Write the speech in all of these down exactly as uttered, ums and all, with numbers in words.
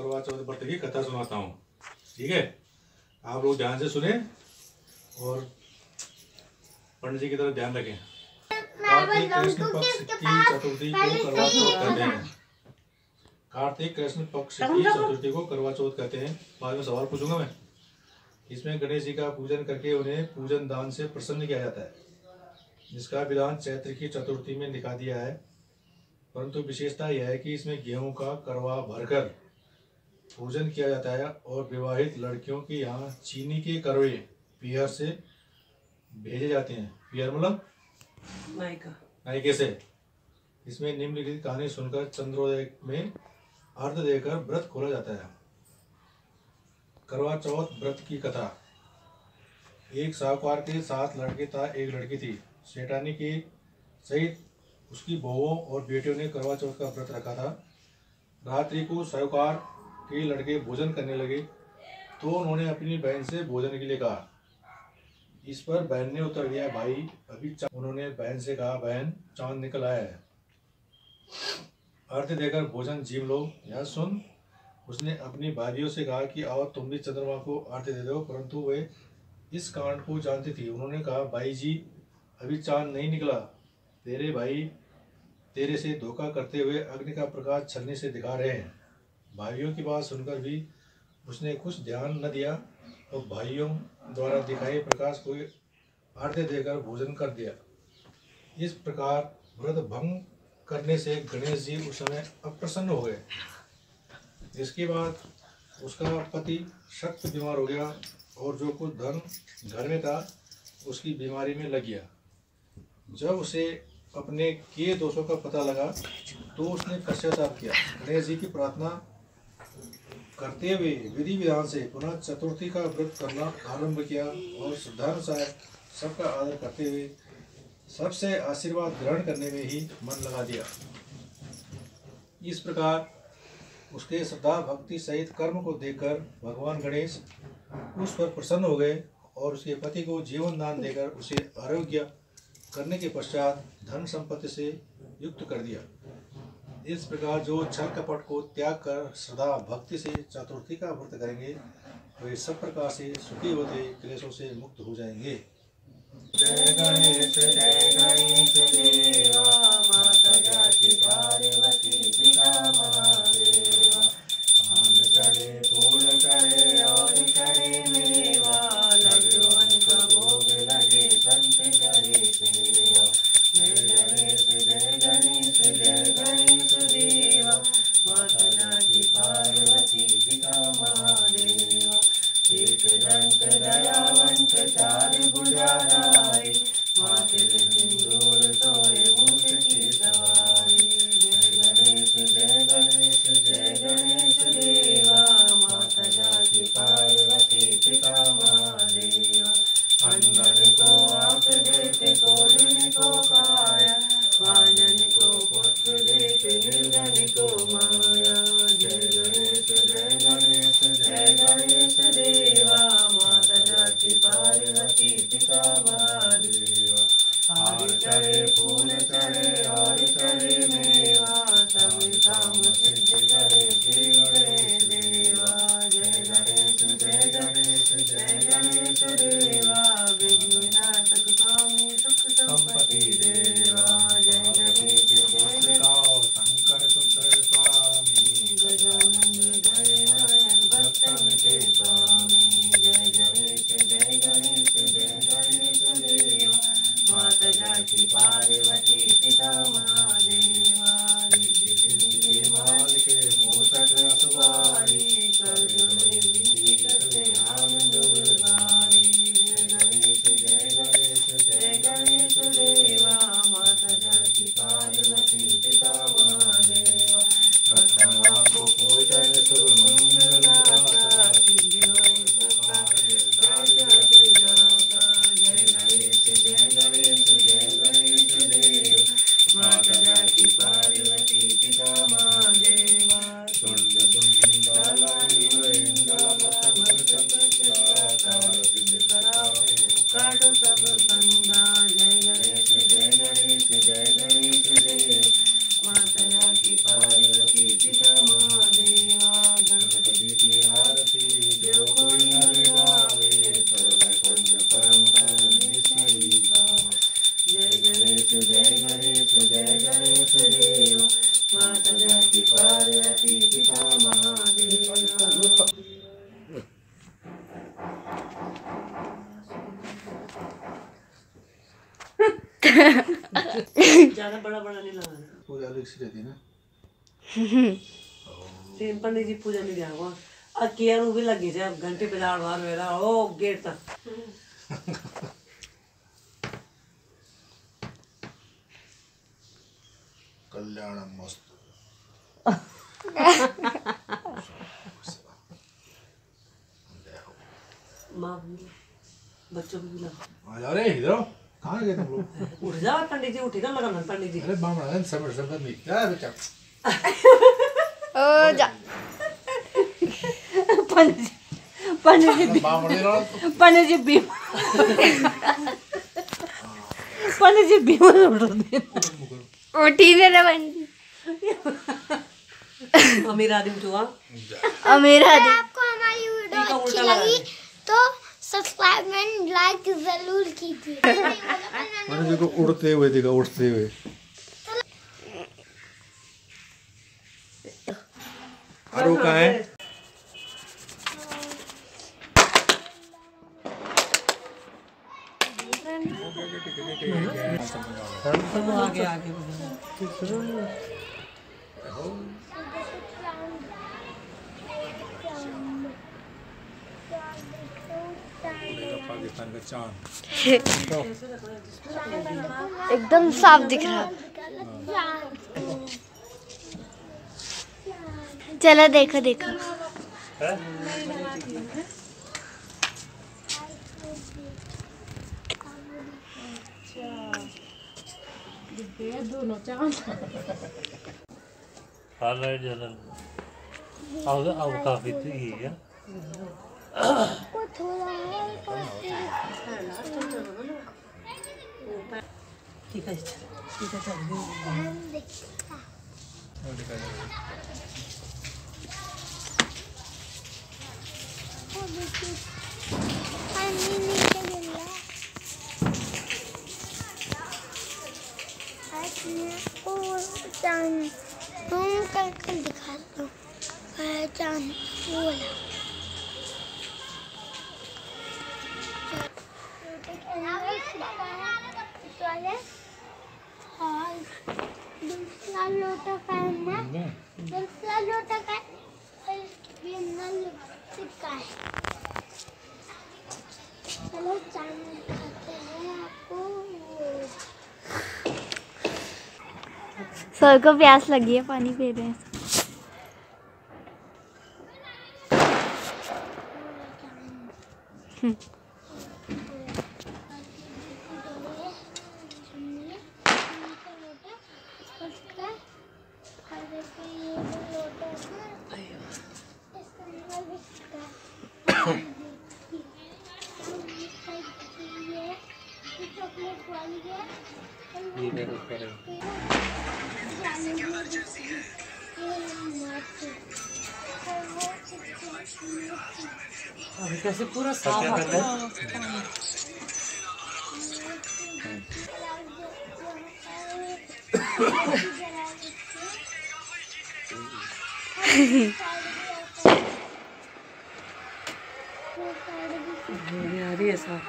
करवा चौथ व्रत की कथा सुनाता हूँ। ठीक है, आप लोग ध्यान से सुने और पंडित जी की तरफ ध्यान रखें। कार्तिक कृष्ण पक्ष की चतुर्थी को करवा चौथ कहते हैं। कार्तिक कृष्ण पक्ष की चतुर्थी को करवा चौथ कहते हैं। बाद में सवाल पूछूंगा मैं। इसमें गणेश जी का पूजन करके उन्हें पूजन दान से प्रसन्न किया जाता है, जिसका विधान चैत्र की चतुर्थी में दिखा दिया है। परंतु विशेषता यह है कि इसमें गेहूं का करवा भरकर पूजन किया जाता है और विवाहित लड़कियों के यहाँ चीनी के करवे पियर से भेजे जाते हैं। पियर मतलब नायिका, नायिके से। इसमें निम्नलिखित कहानी सुनकर चंद्रोदय में अर्घ देकर व्रत खोला जाता है। करवा चौथ व्रत की कथा। एक साहूकार के साथ लड़के था, एक लड़की थी। सेठानी के सहित उसकी बहुओं और बेटियों ने करवा चौथ का व्रत रखा था। रात्रि को साहूकार के लड़के भोजन करने लगे तो उन्होंने अपनी बहन से भोजन के लिए कहा। इस पर बहन ने उत्तर दिया, भाई अभी उन्होंने बहन से कहा, बहन चांद निकल आया है, अर्घ देकर भोजन जीव लो। यह सुन उसने अपनी भाइयों से कहा कि आओ तुम भी चंद्रमा को अर्घ दे दो, परंतु वे इस कांड को जानती थी। उन्होंने कहा, भाई जी अभी चांद नहीं निकला, तेरे भाई तेरे से धोखा करते हुए अग्नि का प्रकाश छलने से दिखा रहे हैं। भाइयों की बात सुनकर भी उसने कुछ ध्यान न दिया और भाइयों द्वारा दिखाए प्रकाश को अर्घ देकर भोजन कर दिया। इस प्रकार व्रत भंग करने से गणेश जी उस समय अप्रसन्न हो गए। इसके बाद उसका पति सख्त बीमार हो गया और जो कुछ धन घर में था उसकी बीमारी में लग गया। जब उसे अपने किए दोषों का पता लगा तो उसने पश्चाताप किया। गणेश जी की प्रार्थना करते हुए विधि विधान से पुनः चतुर्थी का व्रत करना आरंभ किया और श्रद्धानुसार सबका आदर करते हुए सबसे आशीर्वाद ग्रहण करने में ही मन लगा दिया। इस प्रकार उसके श्रद्धा भक्ति सहित कर्म को देखकर भगवान गणेश उस पर प्रसन्न हो गए और उसके पति को जीवन दान देकर उसे आरोग्य करने के पश्चात धन संपत्ति से युक्त कर दिया। इस प्रकार जो छल कपट को त्याग कर श्रद्धा भक्ति से चतुर्थी का व्रत करेंगे वे सब प्रकार से सुखी होते क्लेशों से मुक्त हो जाएंगे। जय गणेश जय गणेश देवा, माता जाति पार्वती पिता महादेवा, आन चढ़े फूल करे और करे मेवा, लड्डूअन का भोग लगे संत करे सेवा। जय गणेश जय गणेश जय गणेश देवा, माता जाति पार्वती पिता महादेवा, एक दंत दयावंत चार भुजा राई, माथे सिंदूर सोए मुख ज्यादा बड़ा बड़ा नहीं लगाना, पूजा अलग सी रहती है ना। तीन पंडित जी पूजा नहीं दिया हुआ और किया नु भी लगी थे घंटे बजार बाहर मेरा ओ गेट तक। कल्याण मस्त। माँ बच्चों भी मिला। आ जा रे इधर आओ। कहाँ गए तुम लोग? उठ जा पंडित जी, उठी ना लगाना पंडित जी। अरे बामण समझ समझ नहीं क्या बच्चा। ओ जा पंडित जी पंडित जी बामण दे रहा पंडित जी बीम पंडित जी बीम उठ दे उठी ने रे पंडित अमीर आदमी तो आ अमीर आदमी। आपको हमारी वीडियो अच्छी लगी तो सब्सक्राइब एंड लाइक जरूर कीजिए। मैंने देखो उड़ते हुए देखा उड़ते हुए। आरू कहाँ है? सब आगे आगे पाकिस्तान का चांद एकदम साफ दिख रहा। चलो देखो देखो हालाइट जलन अब अब काफी थी है ठीक है ठीक है चल तुम कल कल दिखा दो पहचान वो दूसरा लोटा पहनना दूसरा लोटा का सिक्का है। चलो चांद दिखाते हैं आपको। सर को प्यास लगी है, पानी पी रहे हैं। अभी कैसे पूरा साफ आता है। आ रही है साफ।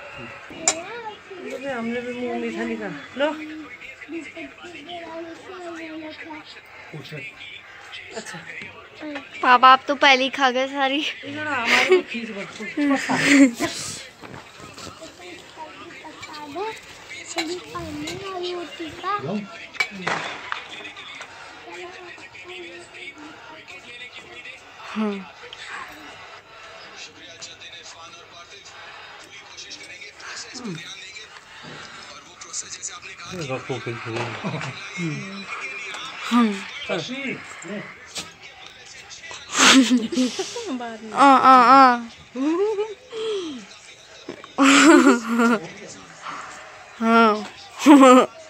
हमने भी मुंह मीठा नहीं करा लो। अच्छा पापा आप तो पहले ही खा गए सारी। हमारे को खींच बच्चों रखो फिर आ आ आ हाँ